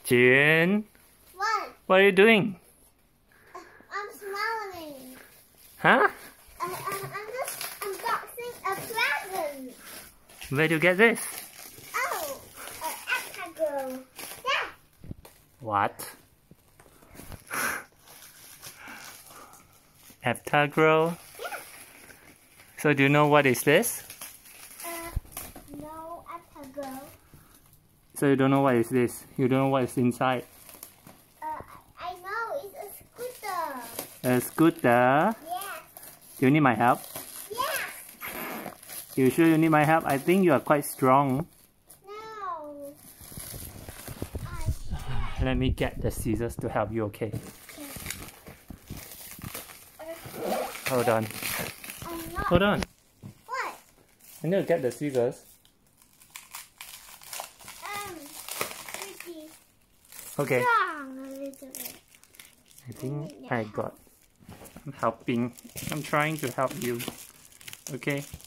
Jin, what are you doing? I'm smiling. Huh? I'm just unboxing a present. Where do you get this? Oh, Aptagro. Yeah. What? Aptagro? Yeah. So do you know what is this? No, Aptagro. So you don't know what is this? You don't know what is inside? I know, it's a scooter. A scooter? Yes. Do you need my help? Yes. You sure you need my help? I think you are quite strong. No. Let me get the scissors to help you, okay? Hold on. I'm not. Hold on. What? I need to get the scissors. Pretty Okay. strong a little bit. I think I got. I'm helping. I'm trying to help you. Okay.